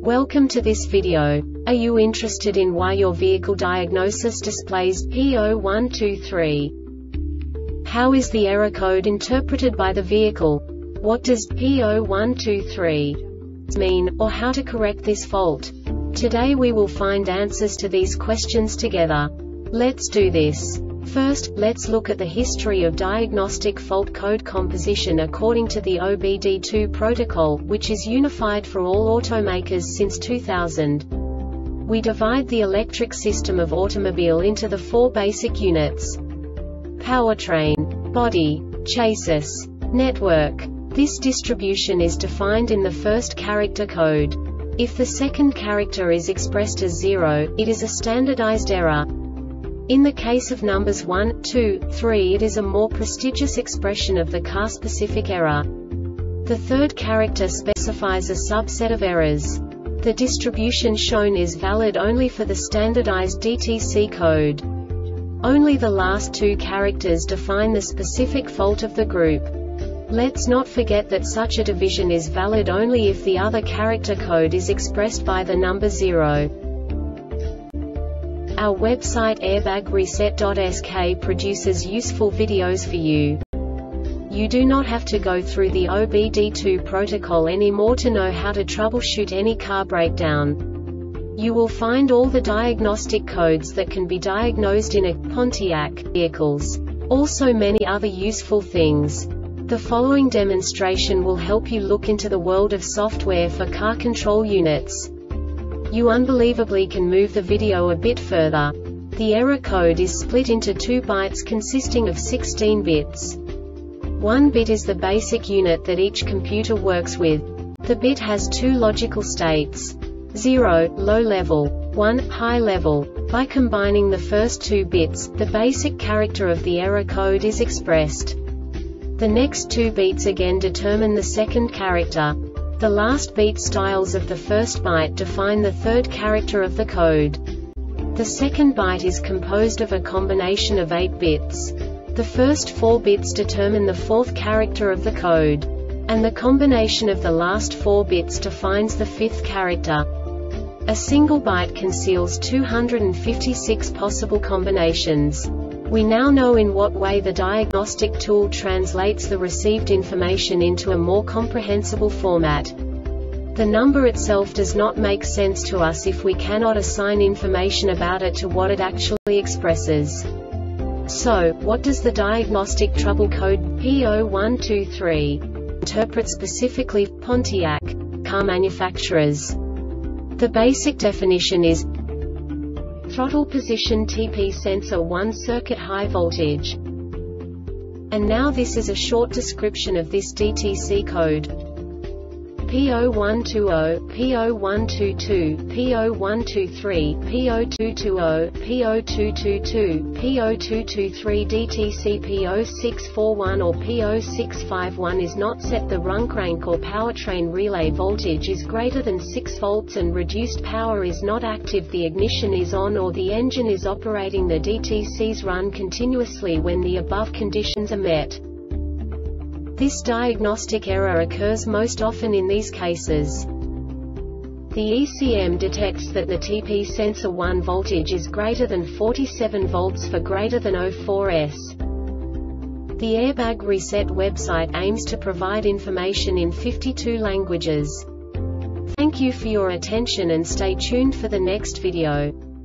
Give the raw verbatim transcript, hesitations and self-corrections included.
Welcome to this video. Are you interested in why your vehicle diagnosis displays P zero one two three? How is the error code interpreted by the vehicle? What does P zero one two three mean, or how to correct this fault? Today we will find answers to these questions together. Let's do this. First, let's look at the history of diagnostic fault code composition according to the O B D two protocol, which is unified for all automakers since two thousand. We divide the electric system of automobile into the four basic units: powertrain, body, chassis, network. This distribution is defined in the first character code. If the second character is expressed as zero, it is a standardized error. In the case of numbers one, two, three, it is a more prestigious expression of the car-specific error. The third character specifies a subset of errors. The distribution shown is valid only for the standardized D T C code. Only the last two characters define the specific fault of the group. Let's not forget that such a division is valid only if the other character code is expressed by the number zero. Our website airbag reset dot S K produces useful videos for you. You do not have to go through the O B D two protocol anymore to know how to troubleshoot any car breakdown. You will find all the diagnostic codes that can be diagnosed in a Pontiac vehicles. Also many other useful things. The following demonstration will help you look into the world of software for car control units. You unbelievably can move the video a bit further. The error code is split into two bytes consisting of sixteen bits. One bit is the basic unit that each computer works with. The bit has two logical states: zero, low level, one, high level. By combining the first two bits, the basic character of the error code is expressed. The next two bits again determine the second character. The last beat styles of the first byte define the third character of the code. The second byte is composed of a combination of eight bits. The first four bits determine the fourth character of the code. And the combination of the last four bits defines the fifth character. A single byte conceals two hundred fifty-six possible combinations. We now know in what way the diagnostic tool translates the received information into a more comprehensible format. The number itself does not make sense to us if we cannot assign information about it to what it actually expresses. So, what does the diagnostic trouble code P zero one two three interpret specifically for Pontiac car manufacturers? The basic definition is throttle position T P sensor one circuit high voltage. And now this is a short description of this D T C code. P zero one two zero, P zero one two two, P zero one two three, P zero two two zero, P zero two two two, P zero two two three D T C P zero six four one or P zero six five one is not set. The Runncrank or powertrain relay voltage is greater than six volts and reduced power is not active. The ignition is on or the engine is operating. The D T Cs run continuously when the above conditions are met. This diagnostic error occurs most often in these cases. The E C M detects that the T P sensor one voltage is greater than forty-seven volts for greater than zero four S. The Airbag Reset website aims to provide information in fifty-two languages. Thank you for your attention and stay tuned for the next video.